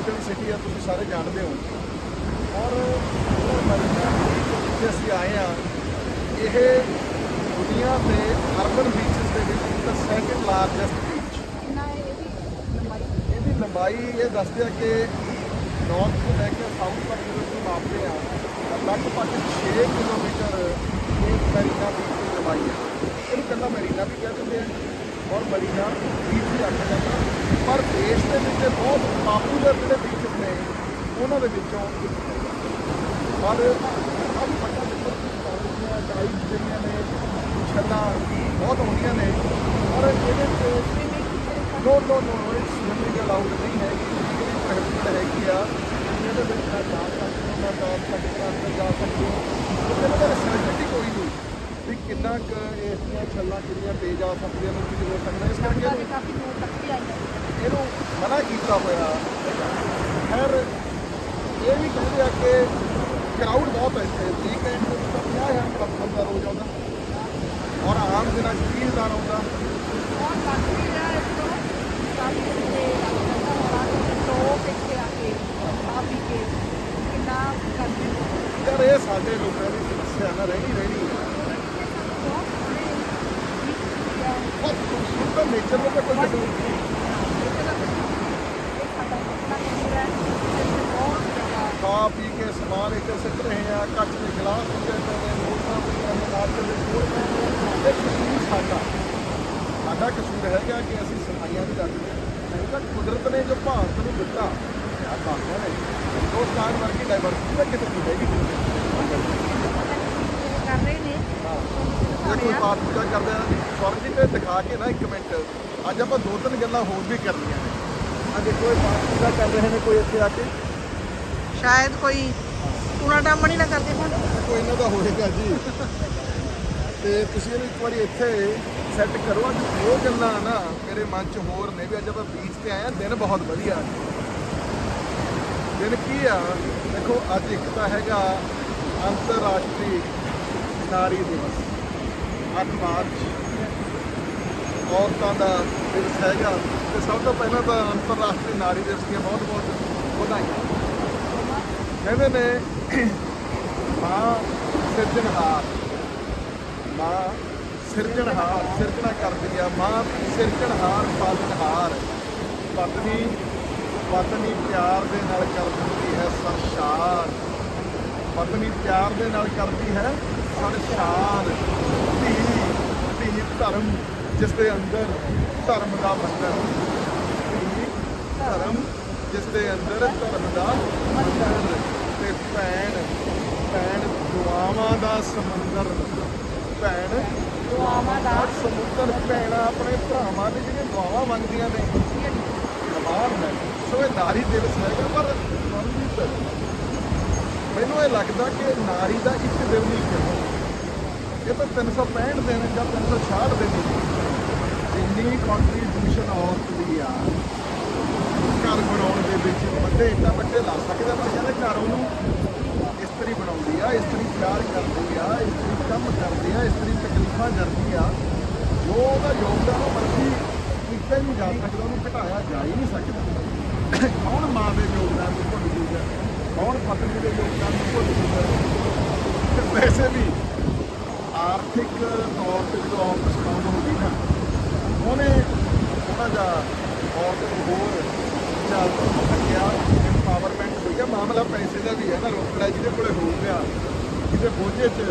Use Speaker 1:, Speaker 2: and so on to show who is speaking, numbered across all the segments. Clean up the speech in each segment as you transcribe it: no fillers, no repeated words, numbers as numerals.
Speaker 1: Metropolitan city ਆ, ਤੁਸੀਂ ਸਾਰੇ ਜਾਣਦੇ ਹੋ। ਔਰ ਮਰੀਨਾ ਬੀਚ ਜਿੱਥੇ ਅਸੀਂ ਆਏ ਹਾਂ, ਇਹ ਦੁਨੀਆ ਦੇ ਅਰਬਨ ਬੀਚਸ ਦੇ ਵਿੱਚ ਇੱਕ ਸੈਕਿੰਡ ਲਾਰਜੈਸਟ ਬੀਚ। ਇਹਦੀ ਲੰਬਾਈ ਇਹ ਦੱਸਦੇ ਆ ਕਿ ਨੌਰਥ ਤੋਂ ਲੈ ਕੇ ਸਾਊਥ ਤੱਕ ਜਦੋਂ ਅਸੀਂ ਮਾਪਦੇ ਹਾਂ ਲਗਭਗ 6 ਕਿਲੋਮੀਟਰ ਇਹ ਮਰੀਨਾ ਬੀਚ ਦੀ ਲੰਬਾਈ ਹੈ। ਇਹਨੂੰ ਕਹਿੰਦਾ ਮਰੀਨਾ ਵੀ ਕਹਿ ਦਿੰਦੇ ਆ ਔਰ ਮਰੀਨਾ ਬੀਚ ਵੀ ਆਖਿਆ ਜਾਂਦਾ। ਪਰ ਦੇਸ਼ ਦੇ ਵਿੱਚ ਬਹੁਤ ਪਾਪੂਲਰ ਜਿਹੜੇ ਬੀਚਸ ਨੇ ਉਹਨਾਂ ਦੇ ਵਿੱਚੋਂ ਪਰ ਸਭ ਵੱਡਾ ਡਾਈਵ ਜਿਹੜੀਆਂ ਨੇ ਛੱਲਾਂ ਬਹੁਤ ਆਉਂਦੀਆਂ ਨੇ ਔਰ ਇਹਦੇ 'ਚ ਨੋ ਸਵਿਮਿੰਗ ਅਲਾਊਡ ਨਹੀਂ ਹੈਗੀ, ਜਿਹੜੀ ਪ੍ਰੋਹਿਬਿਟਡ ਹੈਗੀ ਆ। ਇਹਦੇ ਵਿੱਚ ਨਾ ਜਾ ਸਕਦੇ ਹੋ, ਨਾ ਜਾ ਸਕਦੇ ਹੋ, ਅੰਦਰ ਜਾ ਸਕਦੇ ਹੋ। ਇਹਨਾਂ ਦਾ ਰਿਸਰਚ ਕੋਈ ਨਹੀਂ ਵੀ ਕਿੰਨਾ ਕੁ ਇਸ ਦੀਆਂ ਛੱਲਾਂ ਕਿੰਨੀਆਂ ਤੇਜ਼ ਆ ਸਕਦੀਆਂ ਨੇ, ਕੀ ਹੋ ਸਕਦਾ। ਇਸ ਕਰਕੇ ਇਹਨੂੰ ਮਨਾ ਕੀਤਾ ਹੋਇਆ। ਖੈਰ ਇਹ ਵੀ ਕਹਿੰਦੇ ਆ ਕਿ ਕਰਾਊਡ ਬਹੁਤ ਹੈ ਇੱਥੇ। ਵੀਕਐਂਡ ਨੂੰ ਤਾਂ 50,000 ਬੰਦਾ ਰੋਜ਼ ਆਉਂਦਾ ਔਰ ਆਮ ਦਿਨਾਂ 'ਚ 30,000 ਆਉਂਦਾ। ਯਾਰ ਇਹ ਸਾਡੇ ਲੋਕਾਂ ਦੀ ਸਮੱਸਿਆ ਨਾ ਰਹਿਣੀ ਬਹੁਤ ਖੂਬਸੂਰਤ ਨੇਚਰ ਦਾ ਕੋਈ ਕਸੂਰ ਨਹੀਂ। ਖਾ ਪੀ ਕੇ ਸਮਾਨ ਇੱਕ ਸਿੱਟ ਰਹੇ ਆ, ਕੱਚ ਦੇ ਗਿਲਾਸ ਹੁੰਦੇ ਪਏ ਨੇ, ਬੋਤਲਾਂ ਪਈਆਂ ਨੇ, ਨਾਰੀਅਲ ਦੇ ਫੁੱਲ ਪਏ। ਇਹ ਕਸੂਰ ਸਾਡਾ ਕਸੂਰ ਹੈਗਾ ਕਿ ਅਸੀਂ ਸਫਾਈਆਂ ਵੀ ਰੱਖਦੇ ਹਾਂ। ਨਹੀਂ ਤਾਂ ਕੁਦਰਤ ਨੇ ਜੋ ਭਾਰਤ ਨੂੰ ਦਿੱਤਾ ਯਾਰ ਦੱਸਦੇ ਨੇ ਹਿੰਦੁਸਤਾਨ ਵਰਗੀ ਡਾਇਵਰਸਿਟੀ ਤਾਂ ਕਿਤੇ ਨਹੀਂ ਹੈਗੀ
Speaker 2: ਕਰ ਰਹੇ ਨੇ।
Speaker 1: ਜੇ ਕੋਈ ਪਾਠ ਪੂਜਾ ਕਰਦੇ ਆ ਸਵਰਗ ਜੀ ਤੇ ਦਿਖਾ ਕੇ ਨਾ 1 ਮਿੰਟ ਅੱਜ ਆਪਾਂ 2-3 ਗੱਲਾਂ ਹੋਰ ਵੀ ਕਰਨੀਆਂ ਨੇ। ਆ ਦੇਖੋ ਇਹ ਪਾਠ ਪੂਜਾ ਕਰ ਰਹੇ ਨੇ ਕੋਈ ਇੱਥੇ ਆ ਕੇ,
Speaker 2: ਸ਼ਾਇਦ ਕੋਈ ਟੂਣਾ ਟਾਮਣੀ ਨਾ ਕਰਦੇ ਹੋਣ,
Speaker 1: ਕੋਈ ਇਹਨਾਂ ਦਾ ਹੋਏਗਾ ਜੀ। ਤੇ ਤੁਸੀਂ ਇਹਨੂੰ ਇੱਕ ਵਾਰੀ ਇੱਥੇ ਸੈੱਟ ਕਰੋ। ਅੱਜ ਦੋ ਗੱਲਾਂ ਨਾ ਮੇਰੇ ਮਨ 'ਚ ਹੋਰ ਨੇ ਵੀ ਅੱਜ ਆਪਾਂ ਬੀਚ ਤੇ ਆਏ ਹਾਂ। ਦਿਨ ਬਹੁਤ ਵਧੀਆ ਦਿਨ ਕੀ ਆ ਦੇਖੋ। ਅੱਜ ਇੱਕ ਤਾਂ ਹੈਗਾ ਅੰਤਰਰਾਸ਼ਟਰੀ ਨਾਰੀ ਦਿਵਸ, 8 ਮਾਰਚ ਔਰਤਾਂ ਦਾ ਦਿਵਸ ਹੈਗਾ। ਤੇ ਸਭ ਤੋਂ ਪਹਿਲਾਂ ਤਾਂ ਅੰਤਰਰਾਸ਼ਟਰੀ ਨਾਰੀ ਦਿਵਸ ਦੀਆਂ ਬਹੁਤ ਬਹੁਤ ਵਧਾਈਆਂ। ਕਹਿੰਦੇ ਨੇ ਮਾਂ ਸਿਰਜਣਹਾਰ ਸਿਰਜਣਾ ਕਰਦੀ ਆ। ਮਾਂ ਸਿਰਜਣਹਾਰ ਪਾਲਣਹਾਰ। ਪਤਨੀ ਪਿਆਰ ਦੇ ਨਾਲ ਕਰ ਦਿੰਦੀ ਹੈ ਸੰਸਾਰ। ਪਤਨੀ ਪਿਆਰ ਦੇ ਨਾਲ ਕਰਦੀ ਹੈ ਸੰਸਾਰ। ਧੀ ਧਰਮ ਜਿਸ ਦੇ ਅੰਦਰ ਧਰਮ ਦਾ ਮੰਦਰ। ਧੀ ਧਰਮ ਜਿਸ ਦੇ ਅੰਦਰ ਧਰਮ ਦਾ ਮੰਦਰ। ਤੇ ਭੈਣ ਦੁਆਵਾਂ ਦਾ ਸਮੁੰਦਰ। ਭੈਣ ਦੁਆਵਾਂ ਦਾ ਸਮੁੰਦਰ। ਭੈਣਾਂ ਆਪਣੇ ਭਰਾਵਾਂ ਦੀ ਜਿਹੜੀਆਂ ਦੁਆਵਾਂ ਮੰਗਦੀਆਂ ਨੇ ਕਮਾਲ ਹੈ। ਸੋ ਇਹ ਨਾਰੀ ਦਿਵਸ ਹੈਗਾ। ਪਰ ਮੈਨੂੰ ਇਹ ਲੱਗਦਾ ਕਿ ਨਾਰੀ ਦਾ ਇੱਕ ਦਿਨ ਨਹੀਂ ਕਰਦਾ। ਇਹ ਤਾਂ 365 ਦਿਨ ਜਾਂ 366 ਦਿਨ ਜਿੰਨੀ ਕੰਟਰੀਬਿਊਸ਼ਨ ਔਰਤ ਦੀ ਆ ਘਰ ਬਣਾਉਣ ਦੇ ਵਿੱਚ। ਵੱਡੇ ਇੱਦਾਂ ਵੱਡੇ ਲਾ ਸਕਦੇ ਪਰ ਕਹਿੰਦੇ ਘਰ ਉਹਨੂੰ ਇਸਤਰੀ ਬਣਾਉਂਦੀ ਆ, ਇਸਤਰੀ ਪਿਆਰ ਕਰਦੀ ਆ, ਇਸਤਰੀ ਕੰਮ ਕਰਦੀ ਆ, ਇਸਤਰੀ ਤਕਲੀਫਾਂ ਕਰਦੀ ਆ। ਜੋ ਉਹਦਾ ਯੋਗਦਾਨ ਉਹ ਮਰਜ਼ੀ ਕੀਤਾ ਹੀ ਨਹੀਂ ਜਾ ਸਕਦਾ, ਉਹਨੂੰ ਘਟਾਇਆ ਜਾ ਹੀ ਨਹੀਂ ਸਕਦਾ। ਕੌਣ ਮਾਂ ਦੇ ਯੋਗਦਾਨ ਨੂੰ ਭੁੱਲ ਜੂਗਾ, ਕੌਣ ਪਤਨੀ ਦੇ ਯੋਗਦਾਨ ਨੂੰ ਭੁੱਲ ਜੂਗਾ। ਵੈਸੇ ਵੀ ਆਰਥਿਕ ਤੌਰ ਤੇ ਜਦੋਂ ਔਰਤ ਸਟਰੋਂਗ ਹੋ ਗਈ ਨਾ ਉਹਨੇ ਥੋੜ੍ਹਾ ਜਿਹਾ ਔਰਤ ਨੂੰ ਹੋਰ ਲੱਗਿਆ ਇੰਪਾਵਰਮੈਂਟ ਹੋਈ ਆ। ਮਾਮਲਾ ਪੈਸੇ ਦਾ ਵੀ ਹੈ ਨਾ। ਰੋਕੜਾ ਜਿਹਦੇ ਕੋਲੇ ਹੋ ਗਿਆ ਕਿਤੇ ਬੋਝੇ 'ਚ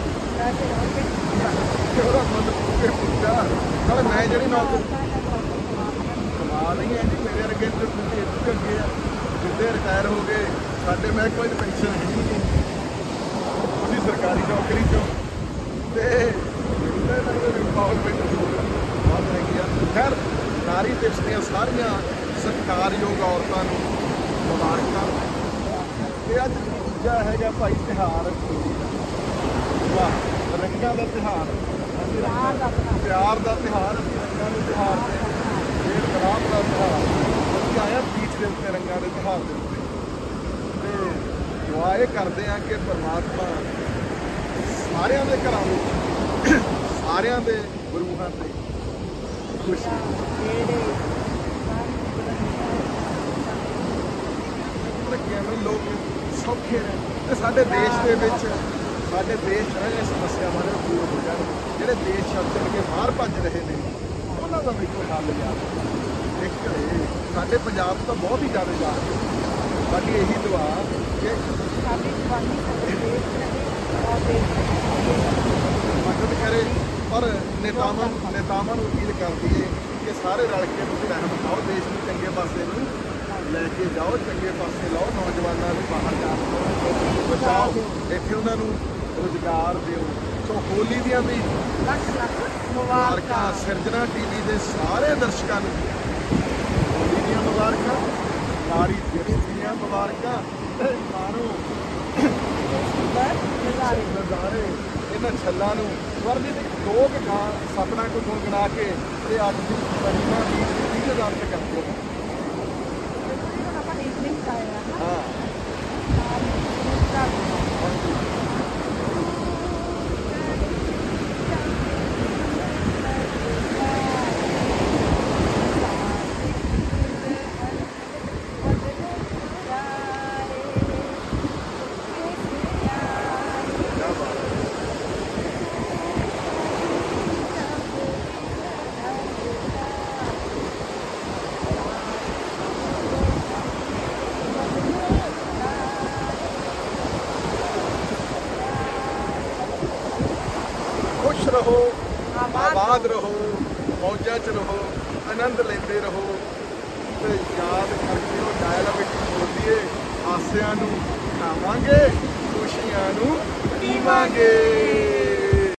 Speaker 1: ਉਹਦਾ ਮੁੱਲ ਪੂਰੇ ਪੁੱਛਾ ਨਾਲੇ ਮੈਂ ਜਿਹੜੀ ਨੌਕਰੀ ਕਮਾ ਨਹੀਂ ਹੈ ਜੀ। ਮੇਰੇ ਵਰਗੇ ਤੇ ਤੁਸੀਂ ਇੱਥੇ ਅੱਗੇ ਆ ਜਿੱਦੇ ਰਿਟਾਇਰ ਹੋ ਗਏ ਸਾਡੇ ਮਹਿਕਮੇ 'ਚ ਪੈਨਸ਼ਨ ਹੈ ਨਹੀਂ ਜੀ। ਉਹਦੀ ਸਰਕਾਰੀ ਨੌਕਰੀ 'ਚੋਂ ਤੇ ਇੰਪਾਵਰਮੈਂਟ ਬਹੁਤ ਹੈਗੀ ਆ। ਖੈਰ ਨਾਰੀ ਦਿਵਸ ਦੀਆਂ ਸਾਰੀਆਂ ਸਤਿਕਾਰਯੋਗ ਔਰਤਾਂ ਨੂੰ ਮੁਬਾਰਕਾਂ। ਤੇ ਅੱਜ ਦੂਜਾ ਹੈਗਾ ਭਾਈ ਤਿਉਹਾਰ ਵਾਹ ਰੰਗਾਂ ਦਾ ਤਿਉਹਾਰ, ਪਿਆਰ ਦਾ ਤਿਉਹਾਰ। ਅਸੀਂ ਰੰਗਾਂ ਦੇ ਤਿਉਹਾਰ ਤੇ ਇਹ ਗੁਲਾਬ ਦਾ ਤਿਉਹਾਰ ਅਸੀਂ ਆਏ ਹਾਂ ਬੀਚ ਦੇ ਉੱਤੇ ਰੰਗਾਂ ਦੇ ਤਿਉਹਾਰ ਦੇ ਉੱਤੇ। ਤੇ ਦੁਆ ਇਹ ਕਰਦੇ ਹਾਂ ਕਿ ਪਰਮਾਤਮਾ ਸਾਰਿਆਂ ਦੇ ਘਰਾਂ ਵਿੱਚ ਸਾਰਿਆਂ ਦੇ ਰੂਹਾਂ ਤੇ ਖੁਸ਼ੀ ਕਿ ਐਵੇਂ ਲੋਕ ਸੌਖੇ ਰਹਿਣ ਤੇ ਸਾਡੇ ਦੇਸ਼ ਦੇ ਵਿੱਚ ਸਾਡੇ ਦੇਸ਼ ਇਹ ਸਮੱਸਿਆਵਾਂ ਨੂੰ ਦੂਰ ਹੋ ਜਾਣ। ਜਿਹੜੇ ਦੇਸ਼ ਛੱਡ ਕੇ ਬਾਹਰ ਭੱਜ ਰਹੇ ਨੇ ਉਹਨਾਂ ਦਾ ਦੇਖੋ ਹੱਲ ਯਾਰ ਇੱਕ ਸਾਡੇ ਪੰਜਾਬ ਤੋਂ ਬਹੁਤ ਹੀ ਜ਼ਿਆਦਾ ਜਾ ਰਹੇ। ਸਾਡੀ ਇਹੀ ਦੁਆ ਕਿ
Speaker 2: ਸਾਡੀ ਜਵਾਨੀ ਸਾਡੇ ਦੇਸ਼ ਰਹੇ ਔਰ ਦੇਸ਼
Speaker 1: ਮਦਦ ਕਰੇ। ਪਰ ਨੇਤਾਵਾਂ ਨੂੰ ਅਪੀਲ ਕਰਦੀ ਹੈ ਕਿ ਸਾਰੇ ਰਲ ਕੇ ਤੁਸੀਂ ਰਹਿਮ ਖਾਓ, ਦੇਸ਼ ਨੂੰ ਚੰਗੇ ਪਾਸੇ ਨੂੰ ਲੈ ਕੇ ਜਾਓ, ਚੰਗੇ ਪਾਸੇ ਲਾਓ, ਨੌਜਵਾਨਾਂ ਨੂੰ ਬਾਹਰ ਜਾਣ ਤੋਂ ਬਚਾਓ, ਇੱਥੇ ਉਹਨਾਂ ਨੂੰ ਰੁਜ਼ਗਾਰ ਦਿਓ। ਸੋ ਹੋਲੀ ਦੀਆਂ ਵੀ
Speaker 2: ਲੱਖ ਲੱਖ
Speaker 1: ਮੁਬਾਰਕਾਂ ਸਿਰਜਣਾ ਟੀਵੀ ਦੇ ਸਾਰੇ ਦਰਸ਼ਕਾਂ ਨੂੰ ਹੋਲੀ ਦੀਆਂ ਮੁਬਾਰਕਾਂ, ਨਾਰੀ ਦਿਵਸ ਦੀਆਂ ਮੁਬਾਰਕਾਂ ਤੇ ਮਾਣੋ ਨਜ਼ਾਰੇ ਇਹਨਾਂ ਛੱਲਾਂ ਨੂੰ ਵਰਦੀ ਦੇ ਲੋਕ ਗਾਂ ਸਤਨਾ ਕੋ ਗੁਣਗੁਣਾ ਕੇ ਤੇ ਅੱਜ ਦੀ ਮਹੀਨਾ ਦੀ 30,000 ਤੱਕ ਕਰਦੇ ਹੋ।
Speaker 2: ਆਪਾਂ ਈਵਨਿੰਗ ਆਇਆ
Speaker 1: ਹਾਂ खुश रहो, आबाद रहो, मौजा च रहो, आनंद लेते रहो ते याद करते हो डायल विच बोलिए हासियां नूं खावांगे, खुशियां नूं पीवांगे।